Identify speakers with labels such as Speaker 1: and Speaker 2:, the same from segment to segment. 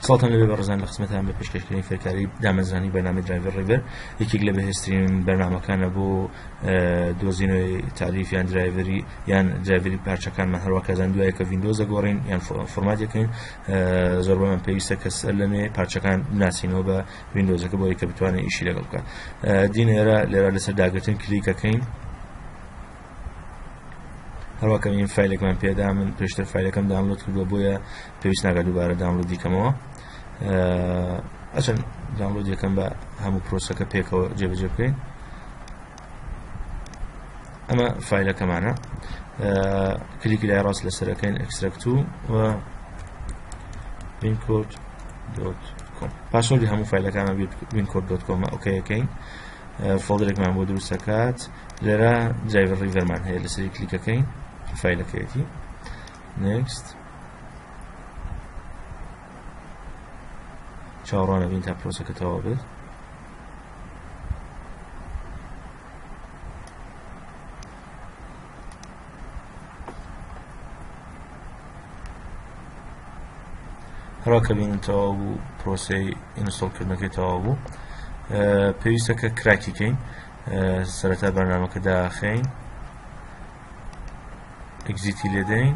Speaker 1: سڵاتان لەبێ بەڕێزان لە قسمەتان بە پێشکەشکردنی فێرکاری دامەزرانی بەرنامەی دراڤر ڕیڤەر یەکێک لە بەهێزترین بەرنامەکانە بۆ دۆزینەوەی تاریف یان درایڤری یان درایڤری پارچەکانمان هەروە کەزان دوایە کە ڤیندۆزە گۆڕین یان فۆرماتێکین زۆربەمان پێویستە کە سەر لەمێ پارچەکان بناسینەوە بە ڤیندۆزەکە بۆی کە بتوانێت ئیشی لەگەڵ بکات. دین لێرە لەسەر داگرتن کلیکەکەین هەروە کە این فایلێکمان پێدا من پێشتر فایلەکەم داونلۆد کردووە بۆیە پێویست ناکات دووبارە داونلۆد دیکەمەوە. ئەچەند داونلۆد یەکەم بە هەموو پرۆسەکە پێکەوە جێبەجێ بکەین. ئەمە فایلەکەمانە کلیکی لای ڕاست لەسەرەکەین ئەکستراکت و wincode.com پاشۆردی هەموو فایلەکانە wincode.com ئۆکەیەکەین. فۆڵدرێکمان بۆ دروست دەکات. لێرە درایڤر ڕیڤەرمان هەیە لەسەری کلیکەکەین فایلەکەیەتی next چاوەڕوانە بین تا پرۆسەکە تەواو بێت. هەروە کە بینن تەواو بوو پرۆسەی ئینستۆڵکردنەکەی تەواو بوو پێویستە کە کراکی کەین سەرەتا بەرنامەکە داخەین ئەگزیتی لێدەین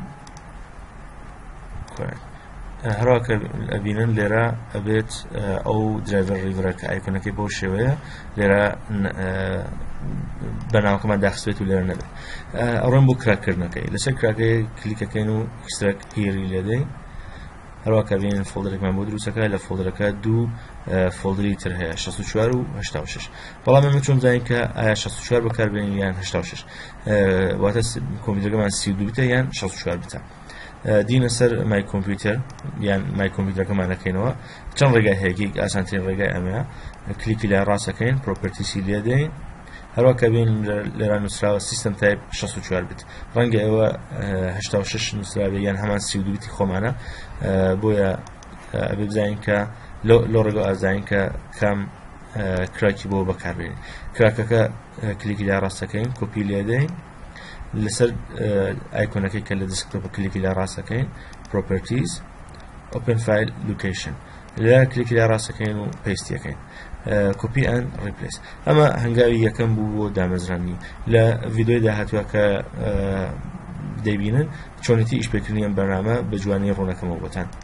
Speaker 1: هەروە کە ئەبینن لێرە ئەبێت ئەو درایڤر ڕیڤەرە کە ئایکۆنەکەی بۆ شێوەیە لێرە بەرنامەکەمان داخستێت و لێرە نەبێت. ئەڕۆین بۆ کراکردنەکەی لەسەر کراکەی کلیکەکەین و ئەکستراکت هیری لێدەین. هەروە کە بینن فۆڵدرێکمان بۆ دروستەکە لە فۆڵدرەکە دوو فۆڵدری تر هەیە 64 و 86. بەڵام ئێمە چۆن بزانین کە ئایا 64 بەکاربێنین یان 86 واتە کۆمپیوتەرەکەمان 32 بیتە یان 64 بیتە. دینە سەر مای کۆمپیوتەر یان مای کۆمپیوتەرەکەمان دەکەینەوە. چەند ڕێگای هەیە ئاسانترین ڕێگای ئەمەیە کلیکی لای ڕاستەکەین پرۆپەرتیسی لێدەین هەروە کە بین لێرە نووسراوە سیستەم تایپ 64 بیت ڕەنگە ئێوە 86 نووسراوێ یان هەمان 32 بیتی خۆمانە بۆیە ئەبێ بزانین کە لۆ ڕێگە ئازانین کە کام کراکی بۆ بەکاربێنین. کراکەکە کلیکی لای ڕاستەکەین کۆپی لێدەین لەسەر ئایکۆنەکەی کە لە دسکتۆپە کلیکی لای ڕاستەکەین پرۆپەرتیز ئۆپن فایل لوکیشن لە کلیکی لای ڕاستەکەین و پێستیەکەین کۆپی ئەند ڕیپلیس. ئەمە هەنگاوی یەکەم بوو بۆ دامەزرانی. لە ڤیدۆی داهاتووە کە دەیبینن چۆنیتی ئیشپێکردنی ئەم بەرنامە بە جوانی ڕوونەکەمەوە بۆتان.